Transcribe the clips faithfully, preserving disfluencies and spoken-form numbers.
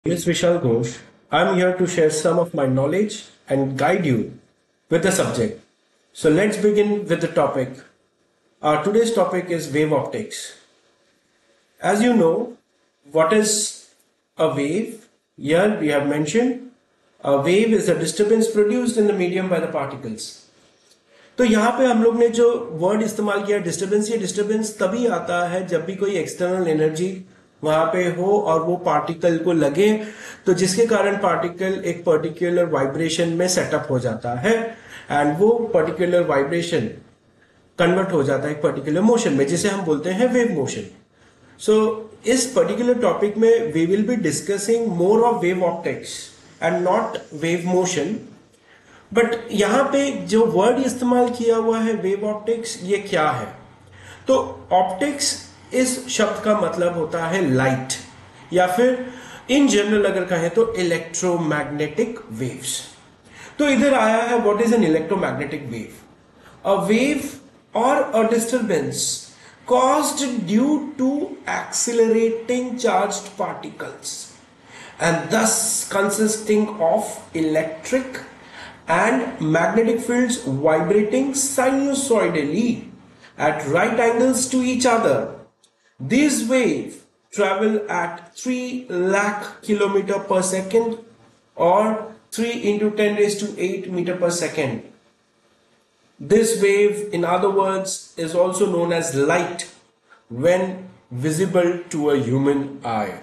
name is Vishal Ghosh. I'm here to share some of my knowledge and guide you with the subject. So let's begin with the topic. Our today's topic is wave optics. As you know, what is a wave? Here we have mentioned a wave is a disturbance produced in the medium by the particles. तो यहाँ पे हम लोग ने जो word इस्तेमाल किया disturbance, ये डिस्टर्बेंस तभी आता है जब भी कोई एक्सटर्नल एनर्जी वहां पे हो और वो पार्टिकल को लगे, तो जिसके कारण पार्टिकल एक पर्टिकुलर वाइब्रेशन में सेटअप हो जाता है एंड वो पर्टिकुलर वाइब्रेशन कन्वर्ट हो जाता है एक पर्टिकुलर मोशन में, जिसे हम बोलते हैं वेव मोशन. सो इस पर्टिकुलर टॉपिक में we will be discussing more of wave optics and not wave motion. But यहां पे जो वर्ड इस्तेमाल किया हुआ है वेव ऑप्टिक्स, ये क्या है? तो ऑप्टिक्स इस शब्द का मतलब होता है लाइट, या फिर इन जनरल अगर कहें तो इलेक्ट्रोमैग्नेटिक वेव्स. तो इधर आया है what is an electromagnetic wave? A wave और a disturbance caused due to accelerating charged particles and thus consisting of electric and magnetic fields vibrating sinusoidally at right angles to each other. These waves travel at three lakh kilometer per second or three into ten raised to eight meter per second. This wave, in other words, is also known as light when visible to a human eye.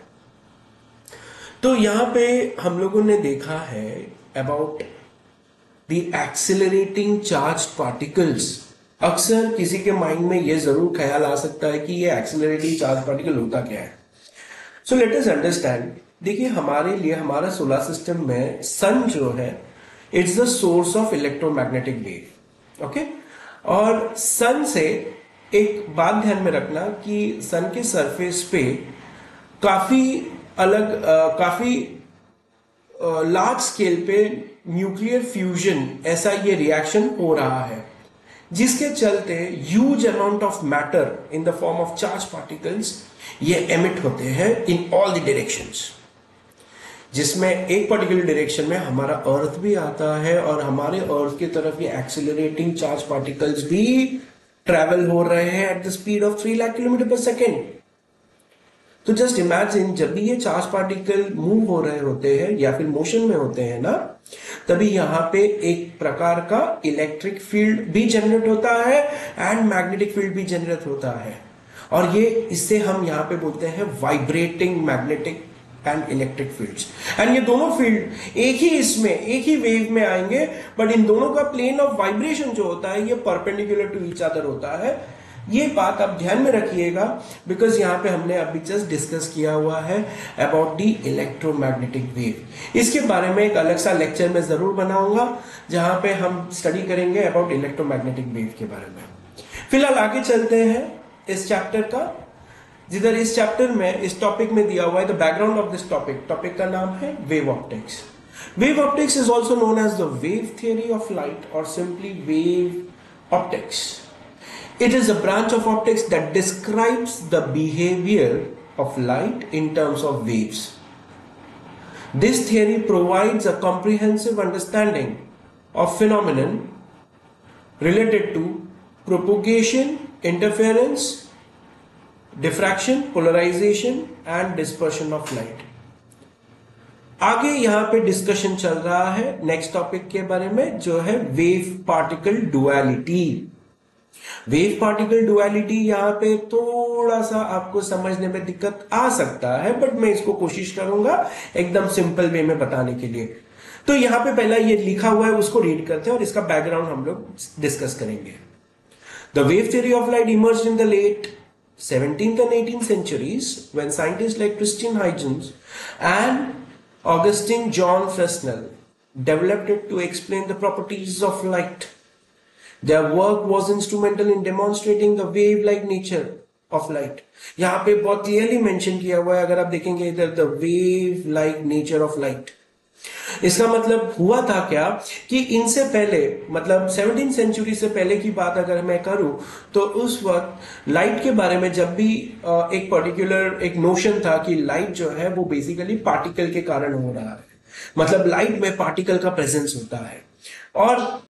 तो यहाँ पे हम लोगों ने देखा है about the accelerating charged particles. अक्सर किसी के माइंड में ये जरूर ख्याल आ सकता है कि ये एक्सिलरेटिंग चार्ज पार्टिकल होता क्या है. So let us understand. देखिए, हमारे लिए हमारा सोलर सिस्टम में सन जो है, it's the source of electromagnetic wave. Okay, और सन से एक बात ध्यान में रखना कि सन के सरफेस पे काफी अलग आ, काफी लार्ज स्केल पे न्यूक्लियर फ्यूजन ऐसा ये रिएक्शन हो रहा है, जिसके चलते huge amount of matter in the form of charge particles ये एमिट होते हैं इन ऑल द डायरेक्शंस, जिसमें एक पर्टिकुलर डायरेक्शन में हमारा अर्थ भी आता है और हमारे अर्थ की तरफ ये एक्सिलरेटिंग चार्ज पार्टिकल्स भी ट्रैवल हो रहे हैं at the speed of three lakh kilometre per second. तो जस्ट इमेजिन, जब भी ये चार्ज पार्टिकल मूव हो रहे होते हैं या फिर मोशन में होते हैं ना, तभी यहां पे एक प्रकार का इलेक्ट्रिक फील्ड भी जनरेट होता है एंड मैग्नेटिक फील्ड भी जनरेट होता है, और ये इससे हम यहां पे बोलते हैं vibrating magnetic and electric fields. And ये दोनों फील्ड एक ही इसमें एक ही वेव में आएंगे, बट इन दोनों का प्लेन ऑफ वाइब्रेशन जो होता है ये परपेंडिकुलर टू ईच अदर होता है. ये बात आप ध्यान में रखिएगा, बिकॉज यहां पे हमने अभी जस्ट डिस्कस किया हुआ है अबाउट दी इलेक्ट्रोमैग्नेटिक वेव. इसके बारे में एक अलग सा लेक्चर में जरूर बनाऊंगा, जहां पे हम स्टडी करेंगे अबाउट इलेक्ट्रोमैग्नेटिक वेव के बारे में. फिलहाल आगे चलते हैं इस चैप्टर का, जिधर इस चैप्टर में इस टॉपिक में दिया हुआ है the background of this topic. Topic का नाम है wave optics. Wave optics is also known as the wave theory of light और simply wave optics. It is a branch of optics that describes the behavior of light in terms of waves. This theory provides a comprehensive understanding of phenomenon related to propagation, interference, diffraction, polarization and dispersion of light. आगे यहाँ पे discussion चल रहा है next topic के बारे में, जो है wave particle duality. Wave particle duality यहाँ पे थोड़ा सा आपको समझने में दिक्कत आ सकता है, बट मैं इसको कोशिश करूंगा एकदम सिंपल वे में बताने के लिए. तो यहाँ पे पहला ये लिखा हुआ है, उसको रीड करते हैं और इसका बैकग्राउंड हम लोग डिस्कस करेंगे. The wave theory of light emerged in the late seventeenth and eighteenth centuries when scientists like Christian Huygens and Augustin John Fresnel developed it to explain the properties of light. Their work was instrumental in demonstrating the wave-like nature of light. यहाँ पे बहुत clearly mention किया हुआ है, अगर आप देखेंगे इधर, the wave like nature of light. इसका मतलब हुआ था क्या कि इनसे पहले, मतलब सेवनटीन सेंचुरी से पहले की बात अगर मैं करूं, तो उस वक्त लाइट के बारे में जब भी अ, एक पर्टिकुलर एक नोशन था कि लाइट जो है वो बेसिकली पार्टिकल के कारण हो रहा है, मतलब लाइट में पार्टिकल का प्रेजेंस होता है। और